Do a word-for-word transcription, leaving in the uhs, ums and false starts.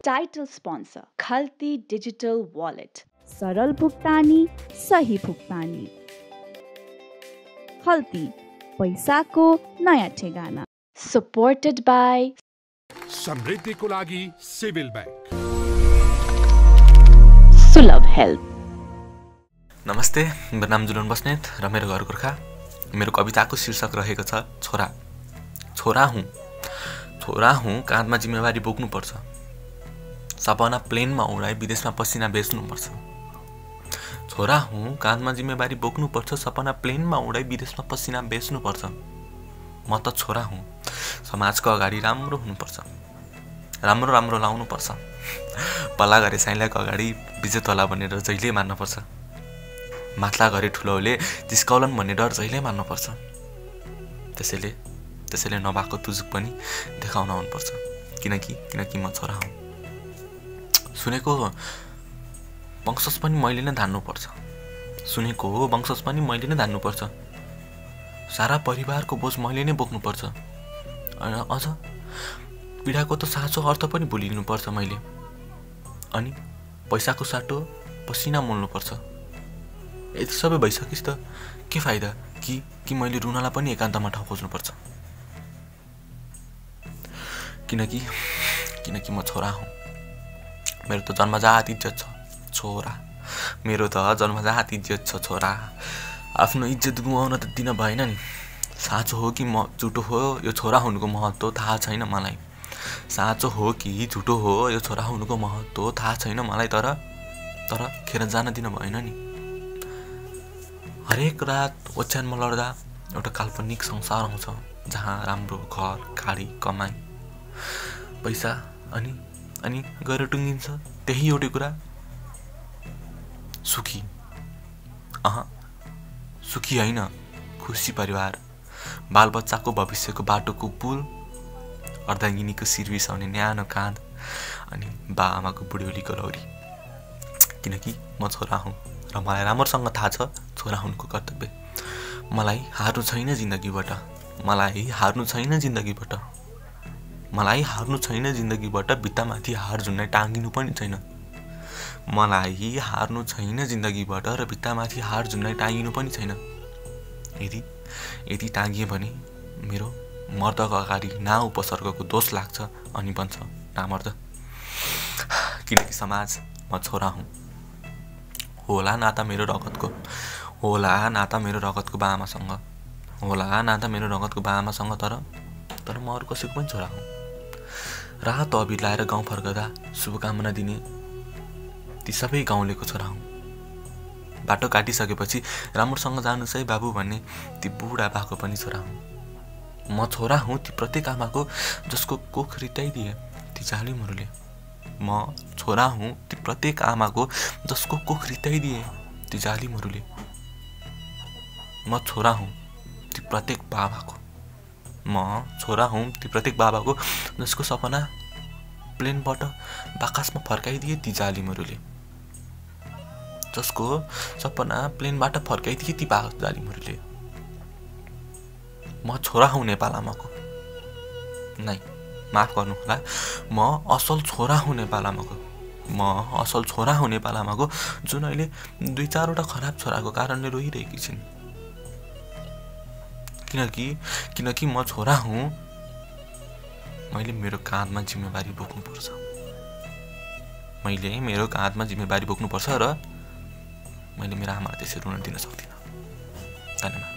Title sponsor Khalti digital wallet, सरल भुक्तानी, सही भुक्तानी। खल्ती, पैसाको नयाँ ठेगाना। सपोर्टेड बाई समृद्धिको लागि सिभिल बैंक, सुलभ हेल्थ। नमस्ते, मेरो नाम जुलन बस्नेत र मेरो घर गोर्खा। मेरो कविताको शीर्षक रहेको छ छोरा। छोरा हुँ छोरा हुँ काँधमा जिम्मेवारी बोक्नुपर्छ, सपना प्लेनमा उडाई विदेशमा पसिना बेच्नुपर्छ। छोरा हुँ काँधमा जिम्मेवारी बोक्नुपर्छ, सपना प्लेनमा उडाई विदेशमा पसिना बेच्नुपर्छ। म त छोरा हुँ, समाजको अगाडि राम्रो हुनुपर्छ, राम्रो राम्रो लाउनुपर्छ, पल्ला गरे साइलाको अगाडि विजेतवाला भनेर जहिले मान्नुपर्छ, माथला गरे ठुलोले जिस्कौलन भन्ने डर जहिले मान्नुपर्छ। त्यसैले त्यसैले नभएको तुजुक पनि देखाउन आउनुपर्छ, किनकि किनकि म छोरा हुँ। सुनेको हो वंशज पनि मैले नै धान्नुपर्छ, सुनेको हो वंशज पनि मैले नै धान्नुपर्छ, सारा परिवारको बोझ मैले नै बोक्नुपर्छ, अझ पीडाको त साँचो अर्थ पनि भुलिनुपर्छ मैले, अनि पैसाको साटो पसिना मोल्नुपर्छ। यति सबै भइसकेस् त के फाइदा, कि कि मैले रुनलाई पनि एकान्तमा ठाउँ खोज्नुपर्छ। किनकि किनकि म छोरा हुँ, मेरो त जन्मजात इज्जत छ छोरा, मेरो त जन्मजात इज्जत छ छोरा। आफ्नो इज्जत गुमाउन त दिन भएन नि। साँचो हो कि म झुटो हो, यो छोरा हुनुको महत्त्व थाहा छैन मलाई। साँचो हो कि झुटो हो, यो छोरा हुनुको महत्त्व थाहा छैन मलाई, तर तर खेर जान दिन भएन नि। हरेक रात ओछ्यानमा लड्दा एउटा काल्पनिक संसार आउँछ, जहाँ राम्रो घर, गाडी, कमाई, पैसा अनि अनि गएर टुङ्गिन्छ त्यही एउटै कुरा, सुखी। अह सुखी होइन, खुसी परिवार, बालबच्चाको भविष्यको बाटोको पुल, अर्धाङ्गिनीको शिर बिसाउने न्यानो काँध, अनि बा आमाको बुढ्यौलीको लौरी। किनकि म छोरा हुँ र मलाई राम्रोसँग थाहा छ छोरा हुनुको कर्तव्य। मलाई हार्नु छैन जिन्दगीबाट, मलाई हार्नु छैन जिन्दगीबाट, मलाई हार्नु छैन जिन्दगीबाट, भित्तामाथि हार झुन्नाइ टाँगिनु पनि छैन। मलाई हार्नु छैन जिन्दगीबाट र भित्तामाथि हार झुन्नाइ टाँगिनु पनि छैन। यदि यदि टाँगिए भने मेरो मर्दको अगाडि ना उपसर्गको दोष लाग्छ अनि बन्छ नामर्द। किनकि समाज म छोरा हुँ, होला नाता मेरो रगतको, होला नाता मेरो रगतको बाआमासँग, होला नाता मेरो रगतको बाआमासँग, तर तर म अरू कसैको पनि छोरा हुँ। रात अबिर लाएर गाउँ फर्कदा शुभकामना दिने ती सबै गाउँलेको छोरा हुँ। बाटो काटिसकेपछि राम्रोसँग जानुहोस् है बाबु भन्ने ती बुढा बाको पनि छोरा हुँ। म छोरा हुँ ती प्रत्येक आमाको जसको कोख रित्याइदिए ती जालिमहरूले। म छोरा हुँ ती प्रत्येक आमाको जसको कोख रित्याइदिए ती जालिमहरूले। म छोरा हुँ ती प्रत्येक बाबाको, म छोरा हुँ ती प्रत्येक बाबाको जसको सपना प्लेनबाट बाकासमा फर्काइदिए ती जालिमहरूले, जसको सपना प्लेनबाट फर्काइदिए ती बा जालिमहरूले। म छोरा हुँ नेपाल आमाको, नै माफ गर्नु होला, म असल छोरा हुँ नेपाल आमाको, म असल छोरा हुँ नेपाल आमाको, जुन अहिले दुई चारवटा खराब छोराको कारणले रोइरहेकी छिन्। किनकि किनकि म छोरा हुँ, मैले मेरो काँधमा जिम्मेवारी बोक्नुपर्छ, मैले मेरो काँधमा जिम्मेवारी बोक्नुपर्छ र मैले मेरो आमालाई त्यसरी रुन दिन सक्दिनँ। धन्यवाद।